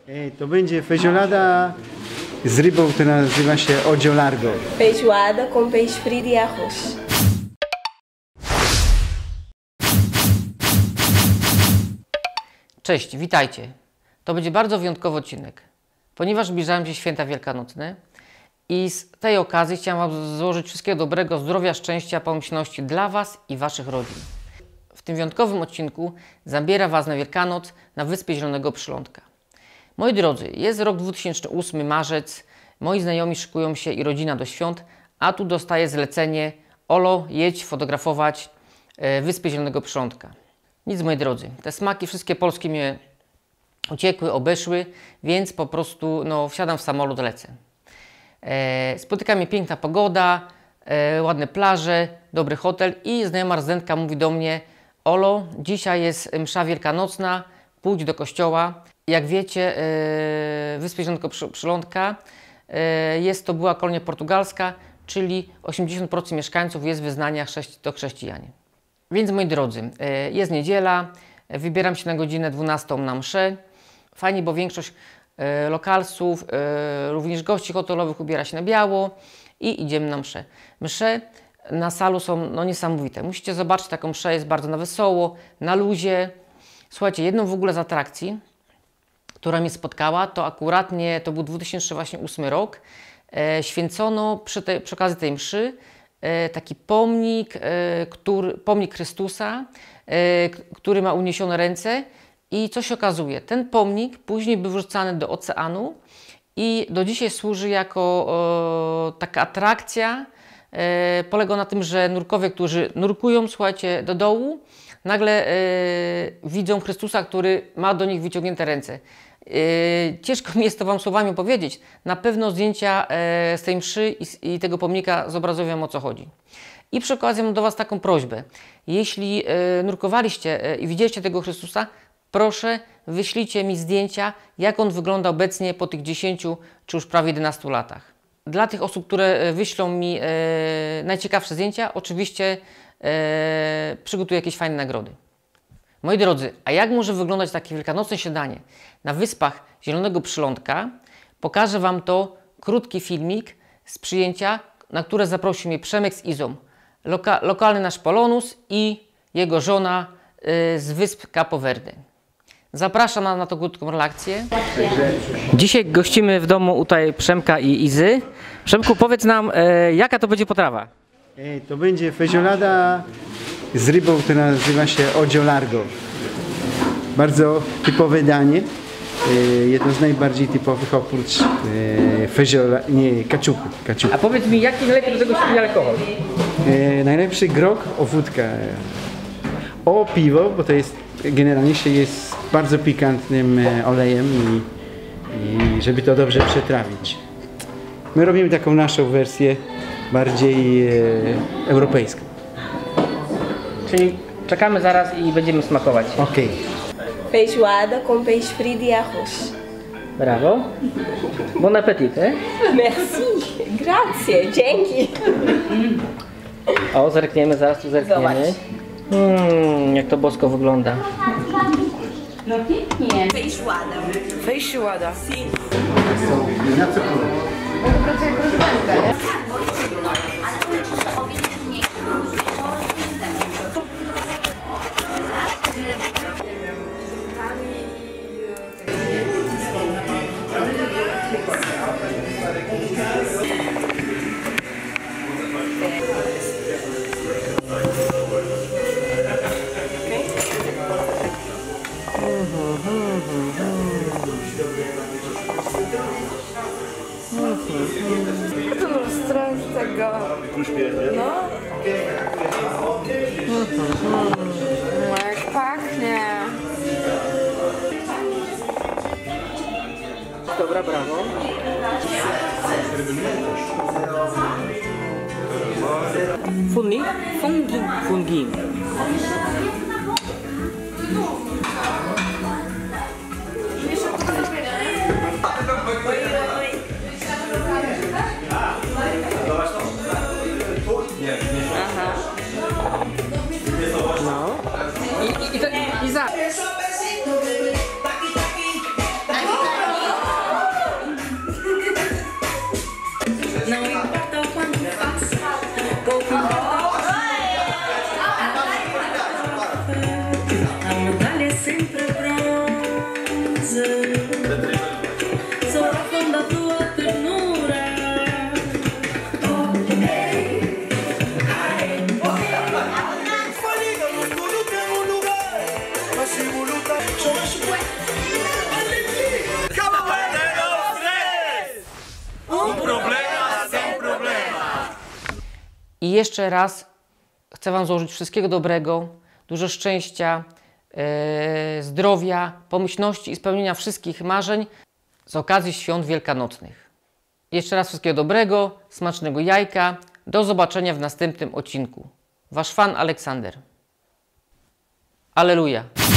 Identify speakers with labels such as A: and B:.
A: To będzie feijoada z rybą, która nazywa się olho largo.
B: Feijoada com peixe frito e arroz.
C: Cześć, witajcie. To będzie bardzo wyjątkowy odcinek, ponieważ zbliżają się święta wielkanocne i z tej okazji chciałem Wam złożyć wszystkiego dobrego, zdrowia, szczęścia, pomyślności dla Was i Waszych rodzin. W tym wyjątkowym odcinku zabiera Was na Wielkanoc na Wyspę Zielonego Przylądka. Moi drodzy, jest rok 2008, marzec, moi znajomi szykują się i rodzina do świąt, a tu dostaję zlecenie: Olo, jedź fotografować Wyspę Zielonego Przylądka. Nic, moi drodzy, te smaki wszystkie polskie mnie uciekły, obeszły, więc po prostu wsiadam w samolot, lecę. Spotyka mnie piękna pogoda, ładne plaże, dobry hotel i znajoma rezydentka mówi do mnie: Olo, dzisiaj jest msza wielkanocna, pójdź do kościoła. Jak wiecie, Wyspy Zielonego Przylądka to była kolonia portugalska, czyli 80% mieszkańców jest w wyznaniach to chrześcijanie. Więc moi drodzy, jest niedziela, wybieram się na godzinę 12 na mszę. Fajnie, bo większość lokalsów, również gości hotelowych ubiera się na biało i idziemy na mszę. Msze na salu są niesamowite. Musicie zobaczyć taką mszę, jest bardzo na wesoło, na luzie. Słuchajcie, jedną w ogóle z atrakcji, która mnie spotkała, to akuratnie to był 2008 rok. Święcono przy okazji tej mszy taki pomnik Chrystusa, który ma uniesione ręce. I co się okazuje? Ten pomnik później był wrzucany do oceanu i do dzisiaj służy jako taka atrakcja. Polega na tym, że nurkowie, którzy nurkują, słuchajcie, do dołu, nagle widzą Chrystusa, który ma do nich wyciągnięte ręce. Ciężko mi jest to Wam słowami opowiedzieć. Na pewno zdjęcia z tej mszy i tego pomnika zobrazują, o co chodzi. I przy okazji mam do Was taką prośbę. Jeśli nurkowaliście i widzieliście tego Chrystusa, proszę, wyślijcie mi zdjęcia, jak on wygląda obecnie po tych 10 czy już prawie 11 latach. Dla tych osób, które wyślą mi najciekawsze zdjęcia, oczywiście przygotuję jakieś fajne nagrody. Moi drodzy, a jak może wyglądać takie wielkanocne śniadanie na Wyspach Zielonego Przylądka? Pokażę Wam to krótki filmik z przyjęcia, na które zaprosił mnie Przemek z Izą, lokalny nasz Polonus i jego żona z Wysp Capo Verde. Zapraszam na tą krótką relację. Dzisiaj gościmy w domu tutaj Przemka i Izy. Przemku, powiedz nam, jaka to będzie potrawa?
A: To będzie feijoada z rybą, która nazywa się olho largo. Bardzo typowe danie. Jedno z najbardziej typowych oprócz kaczupu.
C: A powiedz mi, jaki najlepiej do tego się alkohol?
A: Najlepszy grog o wódkę. O piwo, bo to jest generalnie jest bardzo pikantnym olejem i żeby to dobrze przetrawić. My robimy taką naszą wersję bardziej europejską.
C: Czyli czekamy zaraz i będziemy smakować.
A: Okej.
B: Feijoada com peixe frito e arroz.
C: Brawo. Bon appetit,
B: Merci, grazie, dzięki.
C: O, zerkniemy, zaraz tu zerkniemy. Jak to bosko wygląda.
D: No pięknie.
B: Feijoada.
D: Feijoada.
A: Na co kolor?
D: Stron z tego. No. Jak pachnie.
C: Dobra, brawo. Fungi?
D: Fungi.
C: Fungi.
D: I za.
E: Coração da tua ternura.
C: I jeszcze raz chcę Wam złożyć wszystkiego dobrego, dużo szczęścia, zdrowia, pomyślności i spełnienia wszystkich marzeń z okazji świąt wielkanocnych. Jeszcze raz wszystkiego dobrego, smacznego jajka. Do zobaczenia w następnym odcinku. Wasz fan Aleksander. Alleluja.